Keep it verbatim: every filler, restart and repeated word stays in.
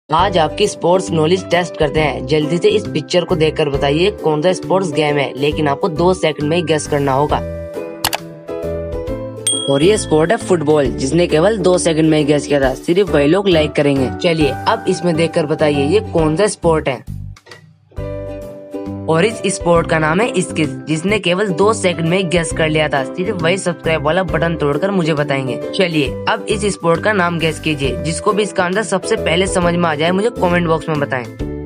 आज आपकी sports knowledge test करते हैं। जल्दी से इस पिक्चर को देखकर बताइए कौन सा स्पोर्ट्स गेम है, लेकिन आपको दो सेकंड में ही गेस करना होगा। और ये स्पोर्ट है फुटबॉल, जिसने केवल दो सेकंड में ही गेस किया था। सिर्फ वही लोग लाइक करेंगे। चलिए अब इसमें देखकर बताइए ये कौन सा स्पोर्ट है। और इस स्पोर्ट का नाम है स्किस, जिसने केवल दो सेकंड में गेस कर लिया था। सिर्फ वही सब्सक्राइब वाला बटन तोड़कर मुझे बताएंगे। चलिए अब इस स्पोर्ट का नाम गेस कीजिए। जिसको भी इसका आंसर सबसे पहले समझ में आ जाए मुझे कमेंट बॉक्स में बताएं।